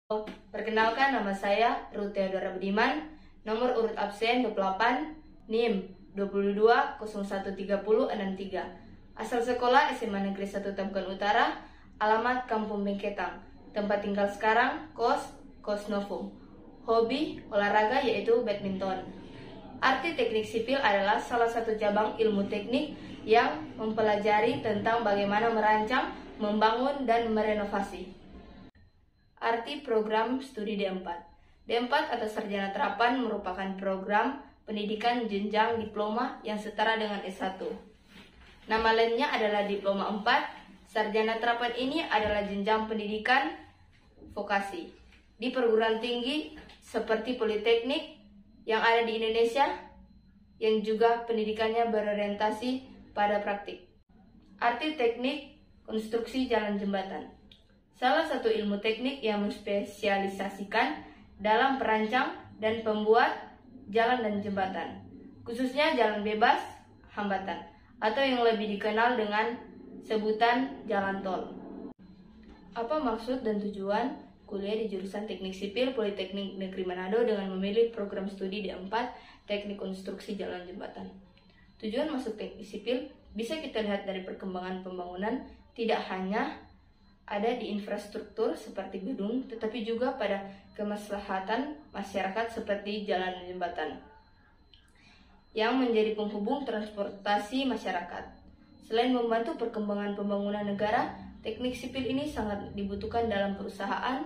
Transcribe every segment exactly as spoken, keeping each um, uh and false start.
Perkenalkan, nama saya Ruth Theodora Budiman, nomor urut absen dua puluh delapan, N I M dua dua nol satu tiga nol enam tiga. Asal sekolah S M A Negeri satu Tambukan Utara, alamat Kampung Bengketang. Tempat tinggal sekarang kos Kos Novum. Hobi olahraga yaitu badminton. Arti teknik sipil adalah salah satu cabang ilmu teknik yang mempelajari tentang bagaimana merancang, membangun, dan merenovasi. Arti program studi D empat. D empat atau Sarjana Terapan merupakan program pendidikan jenjang diploma yang setara dengan S satu. Nama lainnya adalah Diploma empat. Sarjana Terapan ini adalah jenjang pendidikan vokasi di perguruan tinggi seperti Politeknik yang ada di Indonesia, yang juga pendidikannya berorientasi pada praktik. Arti teknik konstruksi jalan jembatan. Salah satu ilmu teknik yang menspesialisasikan dalam perancang dan pembuat jalan dan jembatan, khususnya jalan bebas hambatan, atau yang lebih dikenal dengan sebutan jalan tol. Apa maksud dan tujuan kuliah di jurusan Teknik Sipil Politeknik Negeri Manado dengan memilih program studi D empat Teknik Konstruksi Jalan Jembatan? Tujuan masuk Teknik Sipil bisa kita lihat dari perkembangan pembangunan, tidak hanya ada di infrastruktur seperti gedung, tetapi juga pada kemaslahatan masyarakat seperti jalan dan jembatan yang menjadi penghubung transportasi masyarakat. Selain membantu perkembangan pembangunan negara, teknik sipil ini sangat dibutuhkan dalam perusahaan,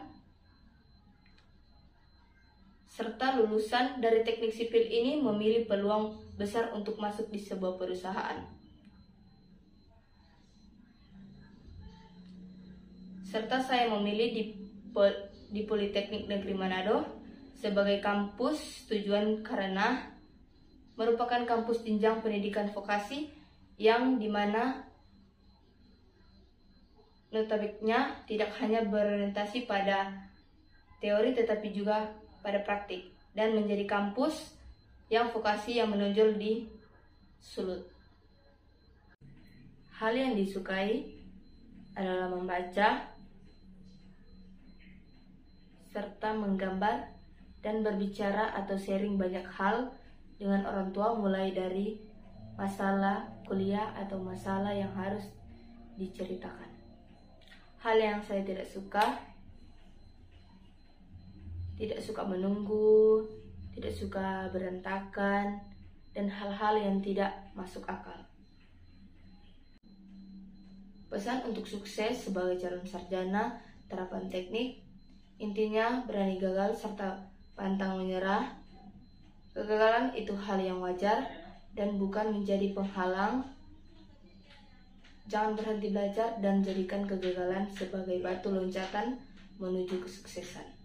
serta lulusan dari teknik sipil ini memiliki peluang besar untuk masuk di sebuah perusahaan. Serta saya memilih di, di Politeknik Negeri Manado sebagai kampus tujuan karena merupakan kampus jenjang pendidikan vokasi yang dimana notabene tidak hanya berorientasi pada teori tetapi juga pada praktik, dan menjadi kampus yang vokasi yang menonjol di Sulut. Hal yang disukai adalah membaca serta menggambar dan berbicara atau sharing banyak hal dengan orang tua, mulai dari masalah kuliah atau masalah yang harus diceritakan. Hal yang saya tidak suka, tidak suka menunggu, tidak suka berantakan, dan hal-hal yang tidak masuk akal. Pesan untuk sukses sebagai calon sarjana terapan teknik, intinya berani gagal serta pantang menyerah. Kegagalan itu hal yang wajar dan bukan menjadi penghalang. Jangan berhenti belajar dan jadikan kegagalan sebagai batu loncatan menuju kesuksesan.